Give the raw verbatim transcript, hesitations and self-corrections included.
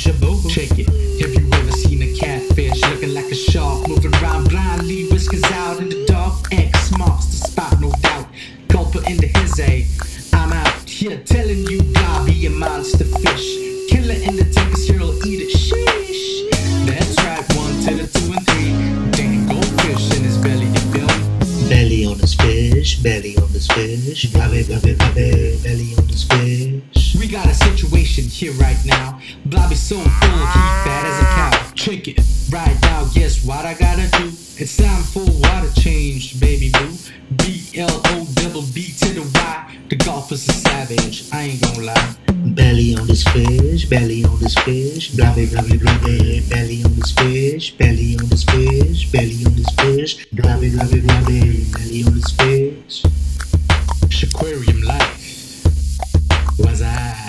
Shahbooboo. Check it. Have you ever seen a catfish looking like a shark, moving around blindly, whiskers out in the dark? X marks the spot, no doubt. Gulper into his A. I'm out here telling you, Blobby, a monster fish. Killer in the tank, cause you'll eat it. Sheesh. That's right, one to the two and three. Dang goldfish in his belly, you feel me? Belly on this fish, belly on this fish. Blobby, blobby, blobby, belly on this fish. We got a situation here right now. Blobby's so full, he fat as a cow. Check it. Right now, guess what I gotta do? It's time for water change, baby boo. B L O double D to the Y. The Gulper's a savage, I ain't gonna lie. Belly on this fish, belly on this fish. Blobby, blobby, blobby, belly on this fish. Belly on this fish, belly on this fish. Blobby, blobby, blobby, belly on this fish. Shaquarium life was I.